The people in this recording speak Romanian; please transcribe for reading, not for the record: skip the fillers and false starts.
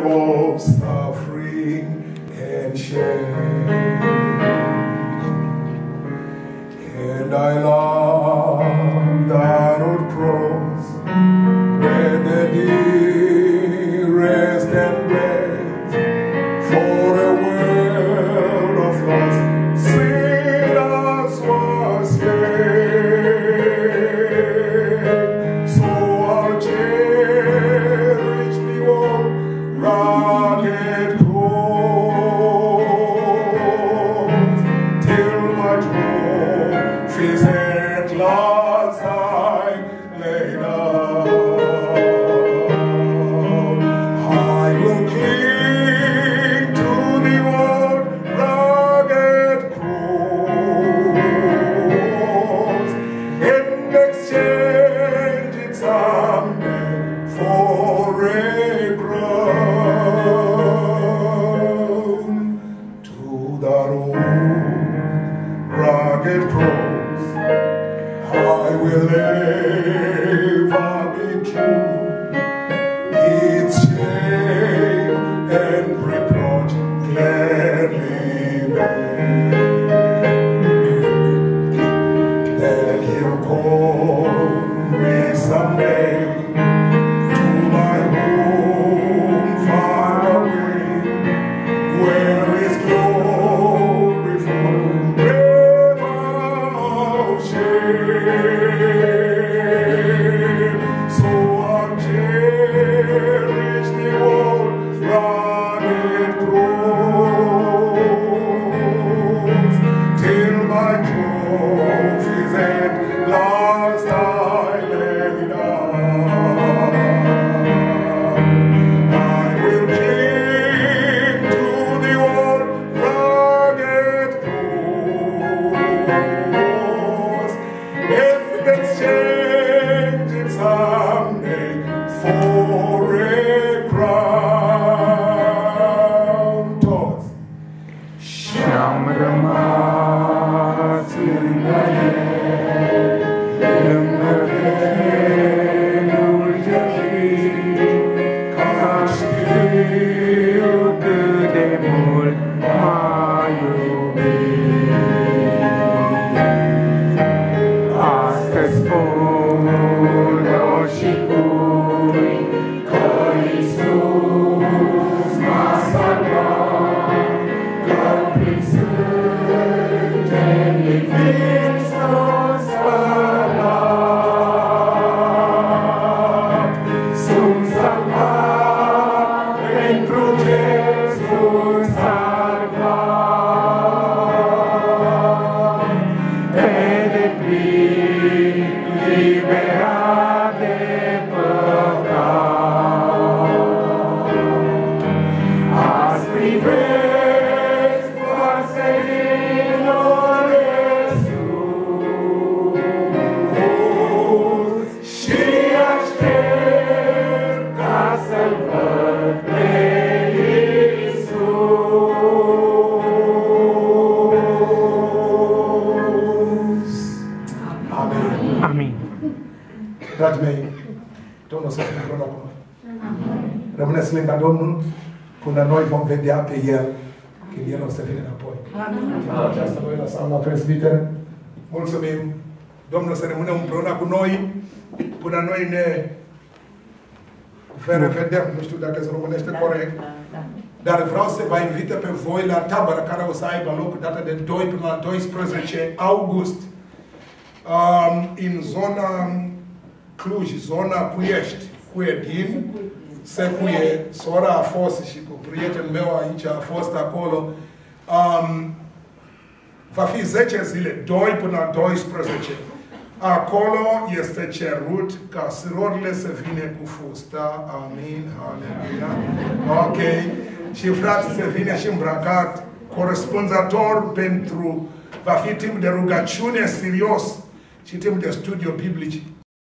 of suffering and shame. And I love that old cross where the dearest and blessed for a world of lost sinners was slain. So I'll cherish the old rugged cross till my trophies at last I lay down. I will cling to the old rugged cross and exchange it someday for a crown. To that old rugged cross I will ever be true. Its shame and reproach gladly bear. Then he'll call me someday to my home far away, where is glory forever shame. So I'll cherish the old rugged cross till my trophies at last I lay down. I will cling to the old rugged cross and exchange it someday for a crown. Toți. Și-am rămas lângă el, lângă felul ce ca știu cât de mult m-a iubit. Astăzi spun-o și cui că Iisus m-a salvat, că prin sângele vin sunt spălat. Sunt salvat pentru ce sunt salvat, pe deplin liberat de păcat. Azi privesc vaselinul de sus și aștept ca să-L văd pe Iisus. Amin. Amin. Dragii mei, Domnul să fie împreună cu noi. Rămâneți lângă Domnul până noi vom vedea pe El când El o să vină înapoi. În aceasta voi lăsa la presbiter. Mulțumim. Domnul să rămână împreună cu noi până noi ne revedem. Nu știu dacă se românește corect. Dar vreau să vă invită pe voi la tabără care o să aibă loc data de 2 până la 12 august. În zona Cluj, zona Puiești, Cuiedin, Secuie, sora a fost și cu prietenul meu aici a fost acolo. Va fi 10 zile, 2 până la 12. Acolo este cerut ca surorile să vină cu fusta. Amin, aleluia. Ok. Și frații să vină și îmbrăcat corespunzător pentru va fi timp de rugăciune serios și timp de studiu biblic.